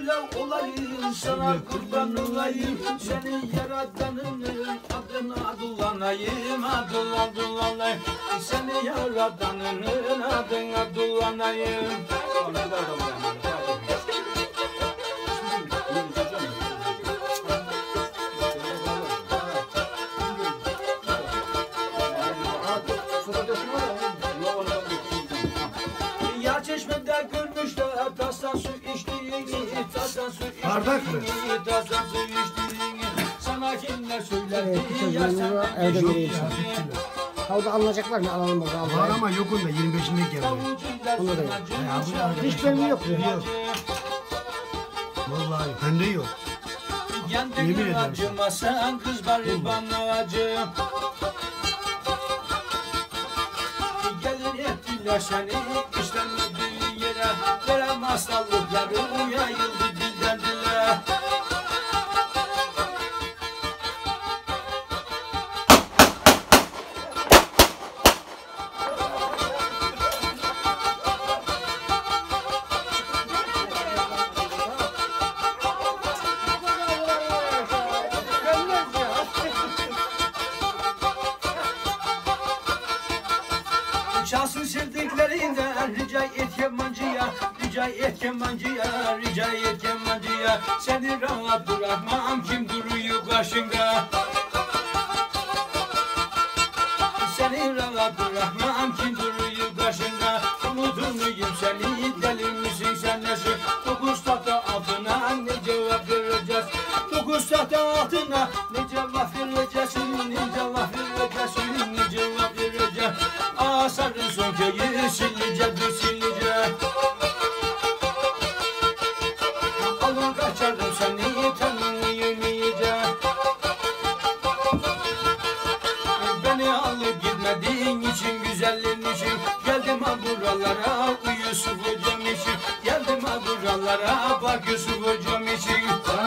köle olayım, sana kurban olayım. Seni yaradanın adına dulanayım, adulanayım. Seni yaradanın adına dulanayım. Ya çeşmede görmüşler tastan su içtiğini, tastan su içtiğini, tastan su içtiğini. Sana kimler söyledi ya sen evde göreyim sana. Havda alınacaklar mı? Alalım bakalım. Var ama yok onda 25'inde geldi. Onu da yok. Hiç benim yok. Yok. Vallahi bende yok. Kendin acımasan kız bari bana acı. Gelin ettiler seni işlenmediği yere. Verem hastalıkları yayıldı dilden dile. Çalsın sevdiklerinden rica et kemancıya, rica et kemancıya, rica et kemancıya. Seni rahat bırakmam kim duruyor karşında. Seni rahat bırakmam kim duruyor karşında. Unutur muyum seni, deli misin sen nesin? 9 tahta altına ne cevap vereceğiz? 9 tahta altına ne cevap vereceğiz? Ne cevap vereceğiz? Ne cevap vereceğiz? Asarın son köyü sillice dur sillice. Alın kaçardım seni tanıyım iyice. Beni alıp gitmediğin için güzelliğin için. Geldim ha buralara Yusuf hocam için. Geldim ha buralara bak Yusuf hocam için.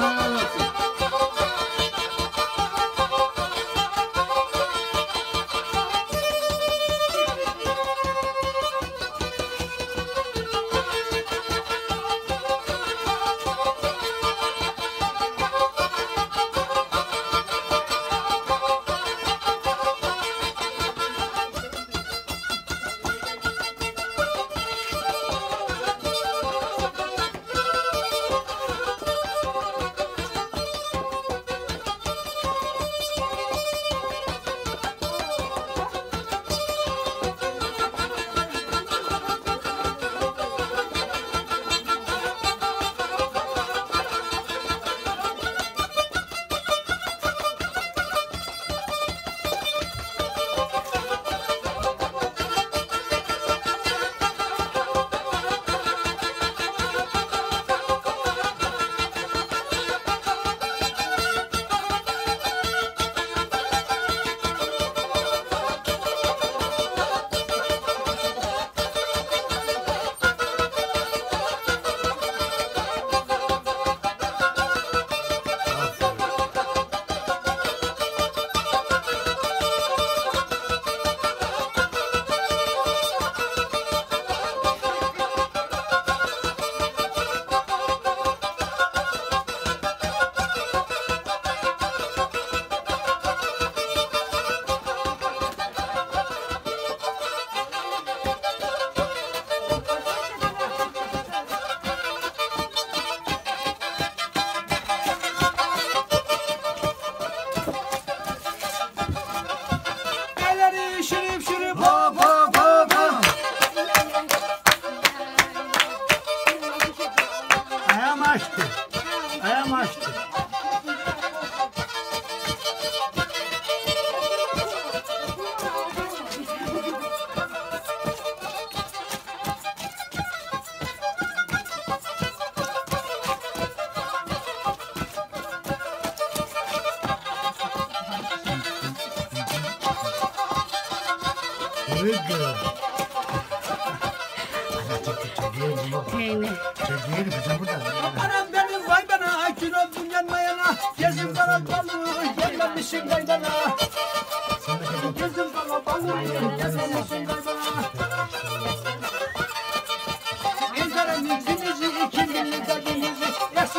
Ayağım açtı. Anam benim vay bana, kül oldum yanmayana. Gezim karabalı, gelmemişsin gaydana. Gezim karabalı, gelmemişsin gaydana. Enteremin ikimizi, ikimizin derdimizi.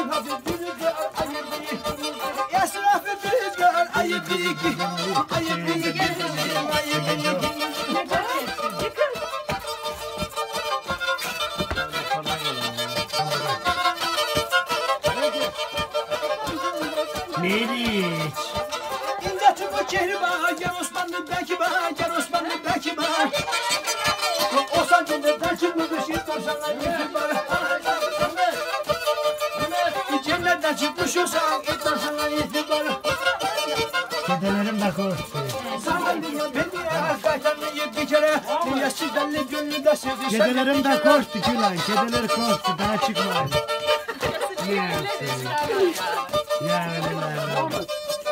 Meriç. İmdatı bu kehribar, gel Osmanlı belki var, gel Osmanlı belki var. O sancıda belki bu dışı korsanlar yıkılar. Cennetten çıkmış olsan, korsanlar yıkılar. Kedelerim de korktu. Sana diyor beni ya, kaytanlı yedi bir kere. Dünya sizlerle gönlü de sevdi. Kedelerim de korktu Gülen. Kediler korktu. Daha çıkmayın. Ne yapsın? Ya öyle.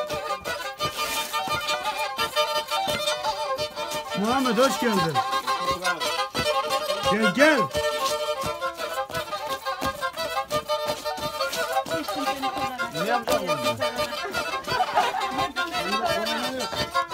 Muhammed hoş geldin. Gel gel. Ne yapacağım onu?